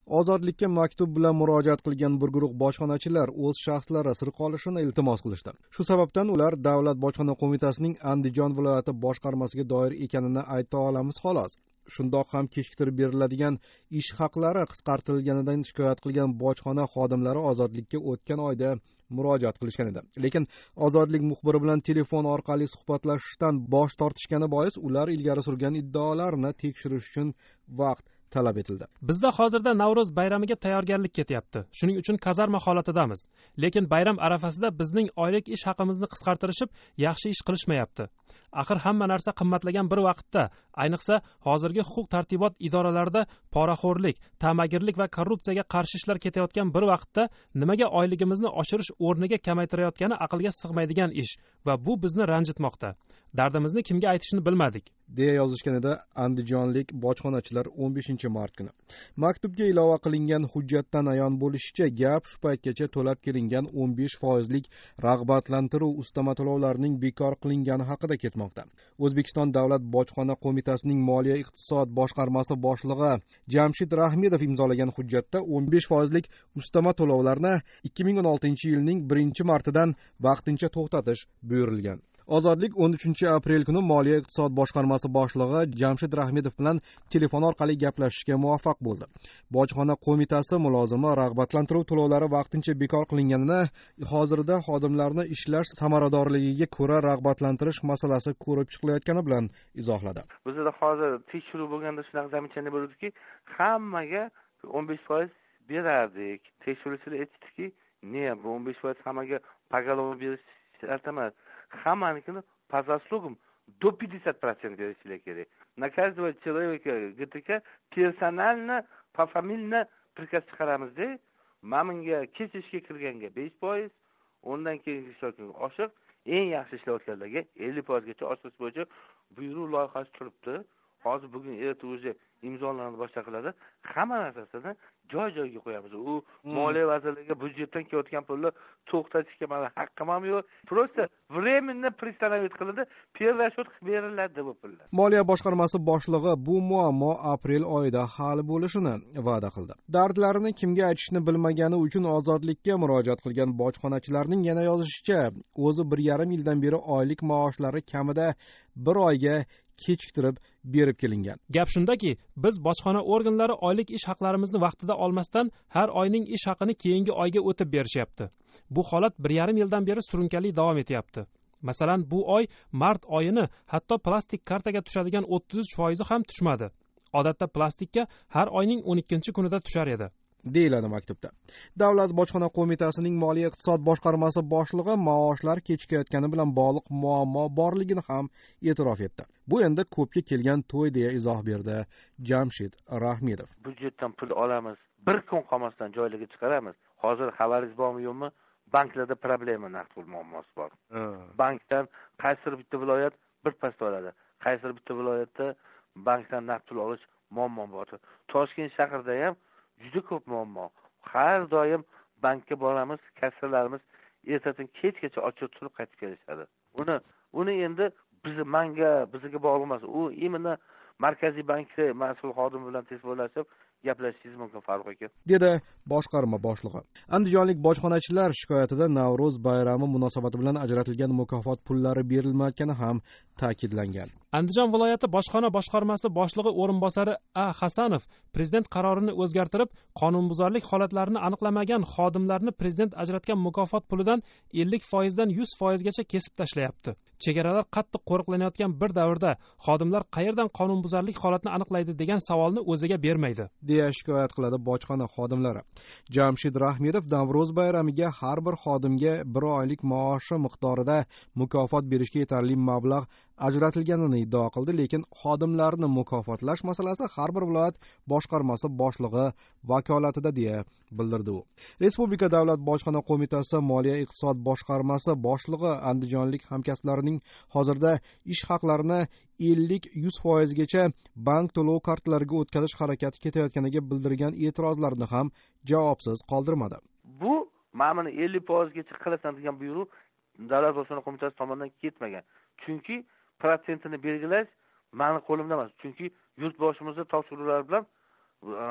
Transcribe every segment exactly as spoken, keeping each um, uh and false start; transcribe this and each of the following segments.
Ozodlikka maktub bilan murojaat qilgan bir guruh bojxonachilar o'z shaxslari sir qolishini iltimos qilishdi. Shu sababdan ular Davlat bojxona qo'mitasining Andijon viloyati boshqarmasiga doir ekanini ayta olamiz xolos. Shundoq ham kechiktirib beriladigan ish haqlari qisqartirilganidan shikoyat qilgan bojxona xodimlari ozodlikka o'tgan oyda murojaat qilishgan edi. Lekin Ozodlik muxbiri bilan telefon orqali suhbatlashishdan bosh tortishgani bois ular ilgari surgan iddaolarni tekshirish uchun vaqt talab etildi. Bizda hozirda Navro'z bayramiga tayyorgarlik ketyapti. Shuning uchun kazarma holatidamiz. Lekin bayram arafasida bizning oylik ish haqimizni qisqartirishib, yaxshi ish qilishmayapti. Axir hamma narsa qimmatlagan bir vaqtda, ayniqsa hozirgi huquq-tartibot idoralarida poraxo'rlik, ta'magirlik va korrupsiyaga qarshi ishlar ketayotgan bir vaqtda nimaga oyligimizni oshirish o'rniga kamaytirayotgani aqlga sig'maydigan ish va bu bizni ranjitmoqda. Dardimizni kimga aytishni bilmadik, deya yozishgan edi andijonlik bojxonachilar o'n beshinchi mart kuni. Maktubga ilova qilingan hujjatdan ayon bo'lishicha, gap shu paytgacha to'lab kelingan o'n besh foizlik rag'batlantiruv ustama to'lovlarining bekor qilingani haqida ketmoqda. O'zbekiston Davlat bojxona qo'mitasining Moliya iqtisod boshqarmasi boshlig'i Jamshid Rahmedov imzolagan hujjatda o'n besh foizlik ustama to'lovlarni ikki ming o'n oltinchi yilning birinchi martidan vaqtincha to'xtatish buyurilgan. Ozodlik o'n uchinchi aprel kuni Moliya iqtisod boshqarmasi boshlig'i Jamshid Rahmedov bilan telefon orqali gaplashishga muvaffaq bo'ldi. Bojxona qo'mitasi mulozimi rag'batlantiruv to'lovlari vaqtincha bekor qilinganini, hozirda xodimlarni ishlash samaradorligiga ko'ra rag'batlantirish masalasi ko'rib chiqilayotgani bilan izohladi. Bizda hozir tekshiruv bo'lganda shunaqa zamechaniya bo'ldiki, hammaga o'n besh foiz berardik. Tekshiruvchilar aytdiki, "Ne, bu o'n besh foiz hammaga поголовно berish shart emas. Hammanikini по заслугам до пятьдесят процентов берishlar kerak. На каждого человека ГТК персонально пофамильно приказ chiqaramizda, maminga kech ishga kirganga besh foiz, undan keyingi ishlarga oshiq, eng yaxshi ishlayotganlarga ellik foizgacha oshirish bo'yicha buyruq loyihasi turibdi. Hozir bugun erta o'zi imzolanib boshqa qiladi. Hamma narsasini joy-joyiga qo'yamiz. U Moliya vazirligiga byudjetdan kelayotgan pulni to'xtatishga mana haqqim ham yo'q. Просто временно приостановить qiladi, перерасчет beriladi bu pullar. Moliya boshqarmasi boshlig'i bu muammo aprel oyida hal bo'lishini va'da qildi. Dardlarini kimga aytishni bilmagani uchun Ozodlikka murojaat qilgan bojxonachilarning yana yozishicha, o'zi bir yarim yildan beri oylik maoshlari kamida bir oyga kechiktirib berib kelingan. Gap shundaki, biz bojxona organlari oylik ish haqlarimizni vaqtida olmasdan har oyning ish haqini keyingi oyga o'tib berishyapti. Bu holat bir yarim yildan beri surunkali davom etyapti. Masalan, bu oy mart oyini hatto plastik kartaga tushadigan o'ttiz uch foizi ham tushmadi. Odatda plastikka har oyning o'n ikkinchi kunida tushar edi, deyiladi maktubda. Davlat bojxona qo'mitasining Moliya iqtisod boshqarmasi boshlig'i maoshlar kechikayotgani bilan bog'liq muammo borligini ham e'tirof etdi. Bu endi ko'pga kelgan to'y deya izoh berdi Jamshid Rahmedov. Byudjetdan pul olamiz, bir kun qolmasdan joylarga chiqaramiz. Hozir xabaringiz bormi yo'qmi? Banklarda problema naqd pul muammosi bor. Bankdan qaysi bitta viloyat bir past oladi. Qaysi bitta viloyatda bankdan naqd pul olish muammo bor. Toshkent shahrida ham juda ko'p muammo. Har doim bankka boramiz, kassalarimiz ertadan kechgacha ochiq turib qaytib kelishadi. Uni uni endi biz manga bizga bog'liq emas. U imенно Markaziy bankda mas'ul xodim bilan telefonlashib gaplashishingiz mumkin, Farruh aka, dedi boshqarma boshlig'i. Andijonlik bojxonachilar shikoyatida Navro'z bayrami munosabati bilan ajratilgan mukofot pullari berilmayotgani ham ta'kidlangan. Andijon viloyati bojxona boshqarmasi boshlig'i o'rinbosari A. Hasanov prezident qarorini o'zgartirib, qonunbuzarlik holatlarini aniqlamagan xodimlarni prezident ajratgan mukofot pulidan ellik foizdan yuz foizgacha kesib tashlayapti. Chegaralar qattiq qo'riqlanayotgan bir davrda xodimlar qayerdan qonunbuzarlik holatini aniqlaydi degan savolni o'ziga bermaydi, deya shikoyat qiladi bojxona xodimlari. Jamshid Rahmedov Navro'z bayramiga har bir xodimga bir oylik maoshi miqdorida mukofot berishga yetarli mablag' ajratilganini iddao qildi, lekin xodimlarni mukofotlash masalasi har bir viloyat boshqarmasi boshlig'i vakolatida deya bildirdi u. Respublika Davlat bojxona qo'mitasi Moliya iqtisod boshqarmasi boshlig'i andijonlik hamkasblarining hozirda ish haqlarini ellik yuz foizgacha bank to'lov kartalariga o'tkazish harakati ketayotganiga bildirgan e'tirozlarni ham javobsiz qoldirmadi. Bu ma'muni ellik foizgacha qilasan degan buyruq Davlat bojxona qo'mitasi tomonidan ketmagan. Chunki protsentini belgilash meni qo'limda emas. Chunki yurtboshimizning topshiriqlari bilan bunaqa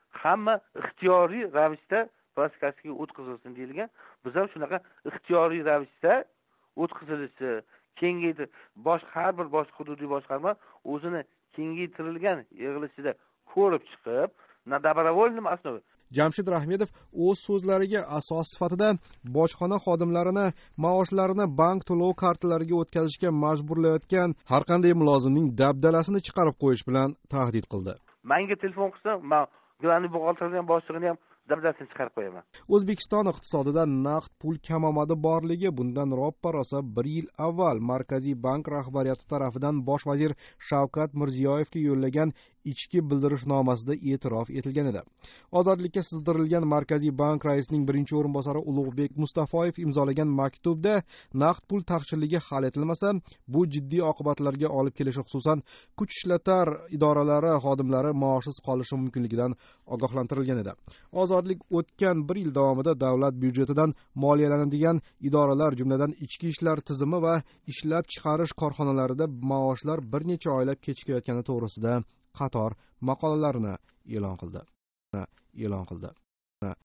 hamma ixtiyoriy ravishda plastikasiga o'tkazilsin deyilgan. Biz ham shunaqa ixtiyoriy ravishda o'tkazilishi, kengaytir boshqa har bir boshqa hududiy boshqarma o'zini kengaytirilgan yig'ilishida ko'rib chiqib, na добровольном основе. Jamshid Rahmedov o'z so'zlariga asos sifatida bojxona xodimlarini maoshlarini bank to'lov kartalariga o'tkazishga majburlayotgan har qanday mulozimning dabdalasini chiqarib qo'yish bilan tahdid qildi. Menga telefon qilsa, men gilamni buxgalterdan boshlig'ini ham dabdasini chiqarib qo'yaman. O'zbekiston iqtisodida naqd pul kamomadi borligi bundan roppa rosa bir yil avval Markaziy bank rahbariyati tarafidan bosh vazir Shavkat Mirziyoyevga yo'llagan ichki bildirishnomasida e'tirof etilgan edi. Ozodlikka sizdirilgan Markaziy bank raisining birinchi o'rinbosari Ulug'bek Mustafoyev imzolagan maktubda naqd pul taqchilligi hal etilmasa, bu jiddiy oqibatlarga olib kelishi, xususan kuch ishlatar idoralari xodimlari maoshsiz qolishi mumkinligidan ogohlantirilgan edi. Ozodlik o'tgan bir yil davomida davlat byudjetidan moliyalanadigan idoralar, jumladan ichki ishlar tizimi va ishlab chiqarish korxonalarida maoshlar bir necha oylab kechikayotgani to'g'risida qator maqolalarini e'lon qildi. e'lon qildi.